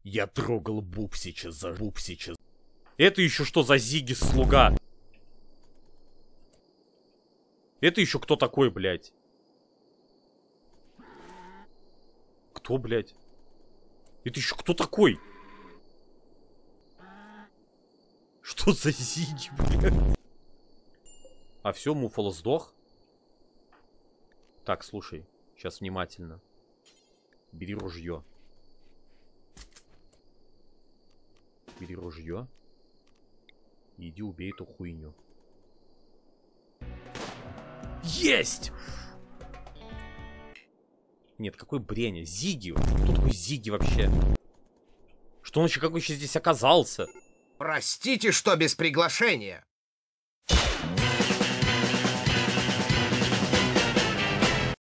Я трогал Бубсича за Бубсича. Это еще что за Зиги слуга? Это еще кто такой, блядь? Кто, блядь? Это еще кто такой? Что за Зиги, блядь? А все, Муфало сдох? Так, слушай, сейчас внимательно. Бери ружье. Бери ружье. И иди убей эту хуйню. Есть! Нет, какой Бреня? Зиги? Кто такой Зиги вообще? Что он еще, как он еще здесь оказался? Простите, что без приглашения.